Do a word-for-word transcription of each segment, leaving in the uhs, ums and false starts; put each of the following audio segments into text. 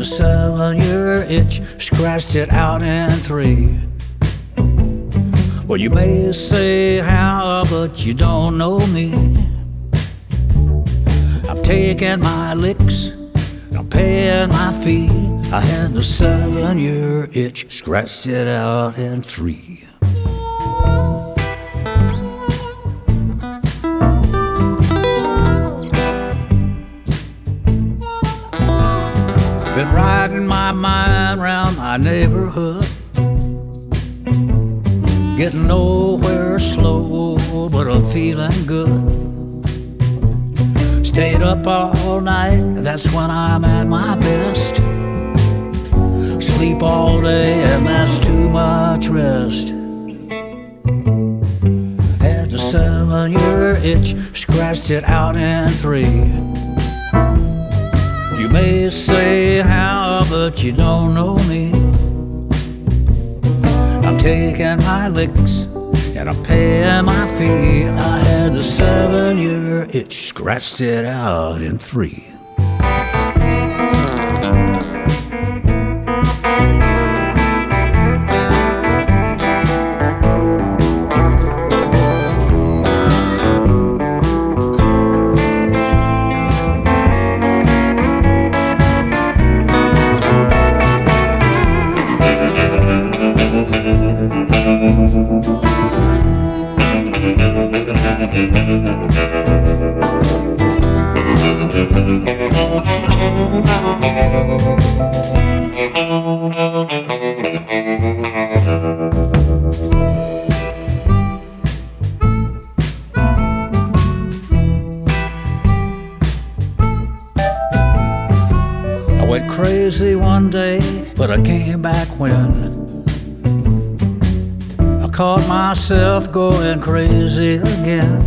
the seven-year itch, scratched it out in three. Well, you may say how, but you don't know me. I'm taking my licks, I'm paying my fee. I had the seven-year itch, scratched it out in three. Been riding my mind round my neighborhood, getting nowhere slow, but I'm feeling good. Stayed up all night, that's when I'm at my best. Sleep all day and that's too much rest. Had the seven-year itch, scratched it out in three. You may say how, but you don't know me. I'm taking my licks and I'm paying my fee. I had the seven-year itch, scratched it out in three. I went crazy one day, but I came back when I caught myself going crazy again.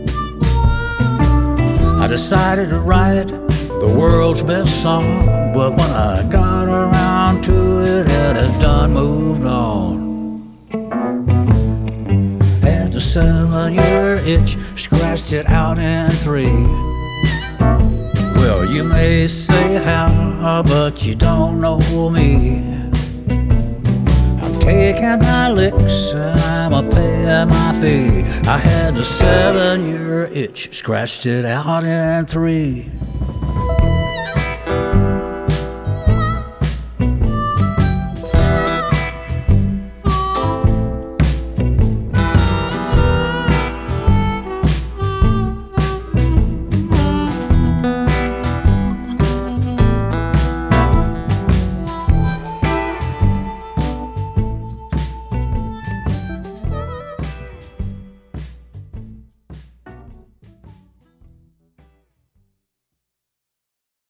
I decided to write the world's best song, but when I got around to it, it had done moved on. Had the seven-year itch, scratched it out in three. Well, you may say how, but you don't know me. I'm taking my licks and I'm a paying my fee. I had the seven-year itch, scratched it out in three.